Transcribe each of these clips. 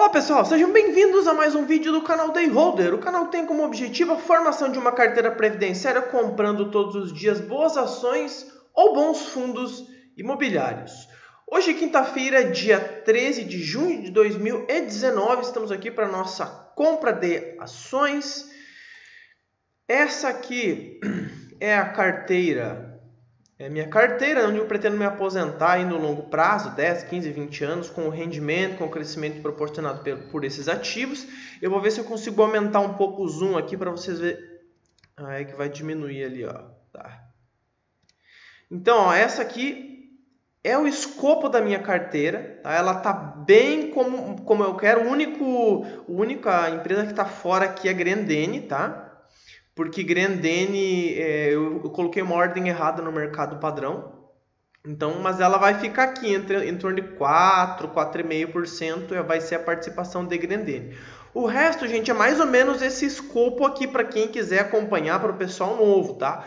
Olá pessoal, sejam bem-vindos a mais um vídeo do canal Dayholder. O canal tem como objetivo a formação de uma carteira previdenciária comprando todos os dias boas ações ou bons fundos imobiliários. Hoje, quinta-feira, dia 13 de junho de 2019, estamos aqui para a nossa compra de ações. Essa aqui é a carteira. É minha carteira, onde eu pretendo me aposentar aí no longo prazo, 10, 15, 20 anos, com o rendimento, com o crescimento proporcionado por esses ativos. Eu vou ver se eu consigo aumentar um pouco o zoom aqui para vocês verem. Aí que vai diminuir ali, ó. Tá. Então, ó, essa aqui é o escopo da minha carteira. Tá? Ela tá bem como eu quero. A única empresa que está fora aqui é Grendene, tá? Porque Grendene, eu coloquei uma ordem errada no mercado padrão. Então, mas ela vai ficar aqui em torno de 4, 4,5% vai ser a participação de Grendene. O resto, gente, é mais ou menos esse escopo aqui para quem quiser acompanhar, para o pessoal novo, tá?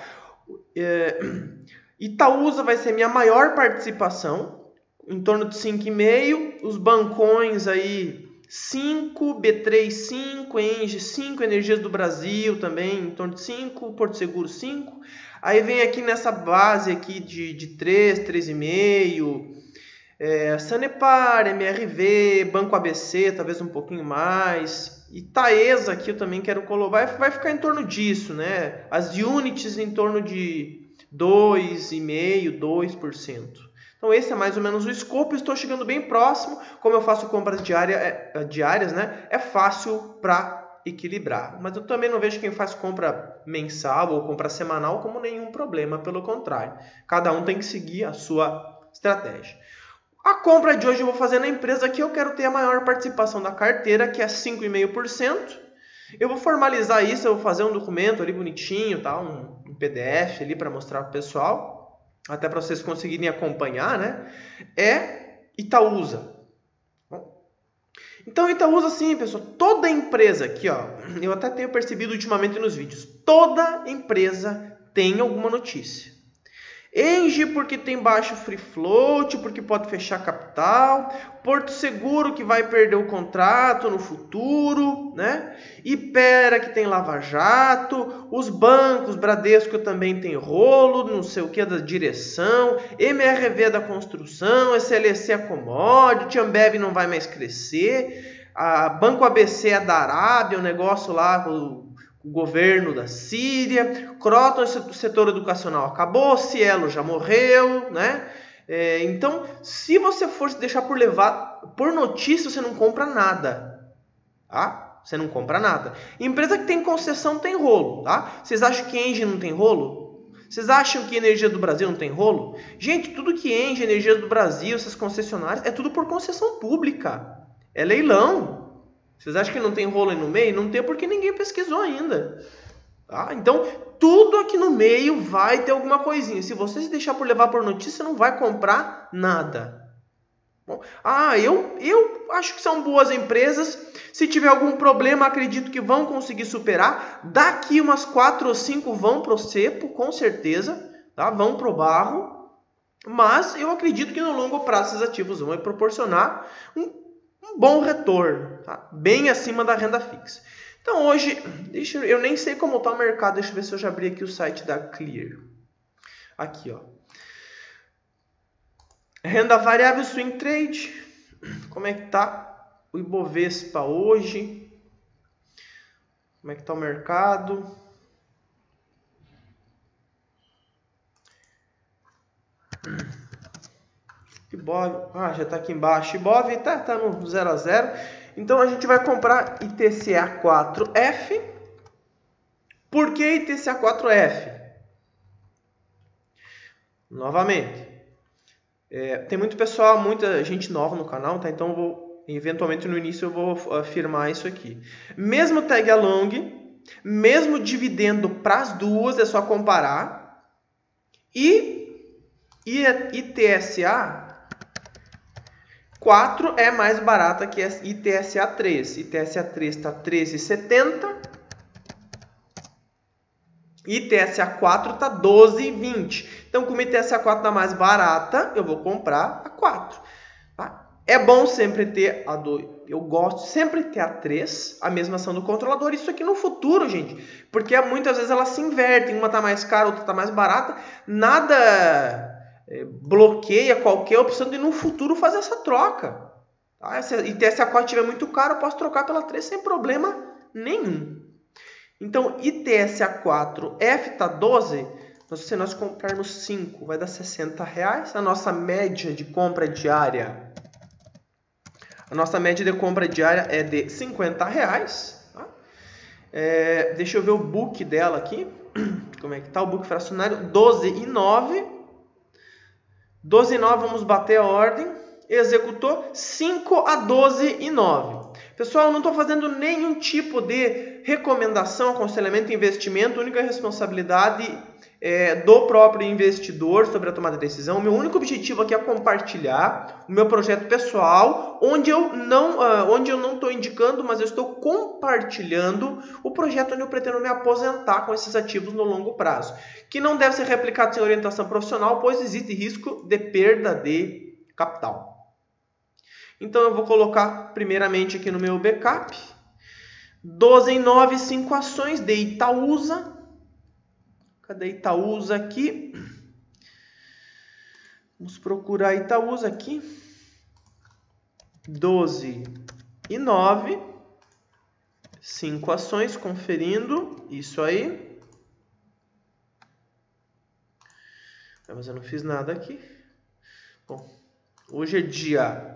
Itaúsa vai ser minha maior participação, em torno de 5,5%. Os bancões aí 5, B3 5, Engie 5, Energias do Brasil também em torno de 5, Porto Seguro 5. Aí vem aqui nessa base aqui de 3, 3,5, Sanepar, MRV, Banco ABC, talvez um pouquinho mais. E Taesa aqui eu também quero colocar, vai ficar em torno disso, né? As Unities em torno de 2,5%, 2%. Então esse é mais ou menos o escopo, estou chegando bem próximo, como eu faço compras diárias, né? É fácil para equilibrar. Mas eu também não vejo quem faz compra mensal ou compra semanal como nenhum problema, pelo contrário. Cada um tem que seguir a sua estratégia. A compra de hoje eu vou fazer na empresa que eu quero ter a maior participação da carteira, que é 5,5%. Eu vou formalizar isso, eu vou fazer um documento ali bonitinho, tá? um PDF ali para mostrar para o pessoal. Até para vocês conseguirem acompanhar, né? É Itaúsa. Bom, então, Itaúsa, sim, pessoal, toda empresa aqui, ó, eu até tenho percebido ultimamente nos vídeos, toda empresa tem alguma notícia. Engie porque tem baixo free float, porque pode fechar capital. Porto Seguro que vai perder o contrato no futuro, né? Ipera que tem lava-jato. Os bancos, Bradesco também tem rolo, não sei o que da direção. MRV da construção, SLC a commodity, Ambev não vai mais crescer. A Banco ABC é da Arábia, o negócio lá... O governo da Síria, Croton, o setor educacional acabou, Cielo já morreu, né? Então, se você for se deixar por notícia, você não compra nada, tá? Você não compra nada. Empresa que tem concessão tem rolo, tá? Vocês acham que Engie não tem rolo? Vocês acham que Energia do Brasil não tem rolo? Gente, tudo que Engie, Energia do Brasil, essas concessionárias, é tudo por concessão pública. É leilão. Vocês acham que não tem rolo aí no meio? Não tem porque ninguém pesquisou ainda. Tá? Então, tudo aqui no meio vai ter alguma coisinha. Se você se deixar por levar por notícia, não vai comprar nada. Bom, eu acho que são boas empresas. Se tiver algum problema, acredito que vão conseguir superar. Daqui umas 4 ou 5 vão para o cepo, com certeza. Tá? Vão para o barro. Mas eu acredito que no longo prazo esses ativos vão proporcionar um bom retorno, tá? Bem acima da renda fixa. Então hoje, eu nem sei como está o mercado, deixa eu ver se eu já abri aqui o site da Clear. Aqui, ó. Renda variável swing trade. Como é que tá o Ibovespa hoje? Como é que tá o mercado? Ibov, já está aqui embaixo. Ibov tá no 0 a 0. Então a gente vai comprar ITCA4F. Por que ITCA4F? Novamente, tem muito pessoal, muita gente nova no canal, tá? Então eventualmente no início eu vou afirmar isso aqui. Mesmo tag along, mesmo dividendo para as duas, é só comparar. E ITSA 4 é mais barata que a ITSA 3. ITSA 3 está 13,70. ITSA 4 está 12,20. Então, como ITSA 4 está mais barata, eu vou comprar a 4. Tá? É bom sempre ter a 2. Eu gosto sempre de ter a 3, a mesma ação do controlador. Isso aqui no futuro, gente. Porque muitas vezes elas se invertem. Uma está mais cara, outra está mais barata. Nada bloqueia qualquer opção de no futuro fazer essa troca. Tá? Se a ITSA4 estiver muito caro, eu posso trocar pela 3 sem problema nenhum. Então, ITSA4 F está 12. Se nós comprarmos 5, vai dar R$60. A nossa média de compra diária... A nossa média de compra diária é de R$50. Tá? Deixa eu ver o book dela aqui. Como é que está o book fracionário? 12,9. 12,9, vamos bater a ordem. Executou 5 a 12,9. Pessoal, eu não estou fazendo nenhum tipo de recomendação, aconselhamento, investimento. A única responsabilidade do próprio investidor sobre a tomada de decisão. O meu único objetivo aqui é compartilhar o meu projeto pessoal, onde eu não estou indicando, mas eu estou compartilhando o projeto onde eu pretendo me aposentar com esses ativos no longo prazo, que não deve ser replicado sem orientação profissional, pois existe risco de perda de capital. Então eu vou colocar primeiramente aqui no meu backup 12,9, 5 ações de Itaúsa. Cadê Itaúsa aqui? Vamos procurar Itaúsa aqui. 12,9. 5 ações, conferindo. Isso aí. Mas eu não fiz nada aqui. Bom, hoje é dia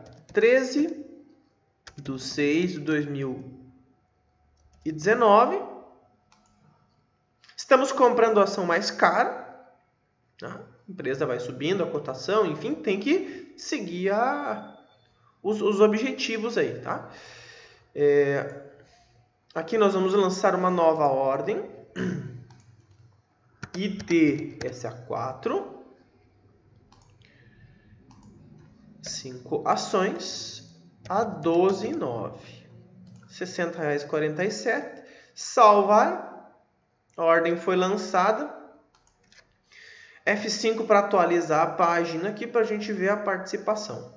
13/6/2019. Estamos comprando a ação mais cara, tá? A empresa vai subindo a cotação, enfim, tem que seguir os objetivos aí, tá? Aqui nós vamos lançar uma nova ordem, ITSA4, 5 ações a 12,9, R$60,47, salvar. A ordem foi lançada. F5 para atualizar a página aqui para a gente ver a participação.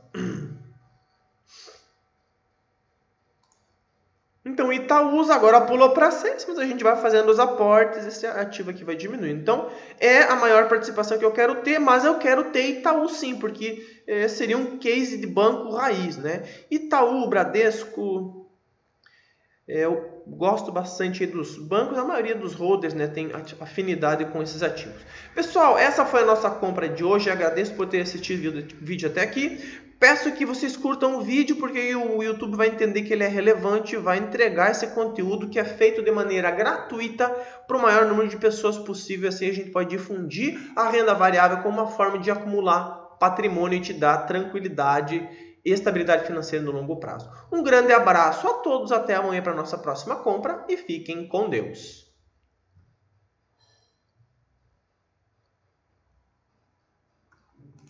Então, Itaúsa agora pulou para 6, mas a gente vai fazendo os aportes, esse ativo aqui vai diminuindo. Então, é a maior participação que eu quero ter, mas eu quero ter Itaú sim, porque seria um case de banco raiz, né? Itaú, Bradesco... Eu gosto bastante dos bancos, a maioria dos holders, né, tem afinidade com esses ativos. Pessoal, essa foi a nossa compra de hoje. Agradeço por ter assistido o vídeo até aqui. Peço que vocês curtam o vídeo, porque o YouTube vai entender que ele é relevante e vai entregar esse conteúdo que é feito de maneira gratuita para o maior número de pessoas possível. Assim a gente pode difundir a renda variável como uma forma de acumular patrimônio e te dar tranquilidade e estabilidade financeira no longo prazo. Um grande abraço a todos, até amanhã para a nossa próxima compra e fiquem com Deus.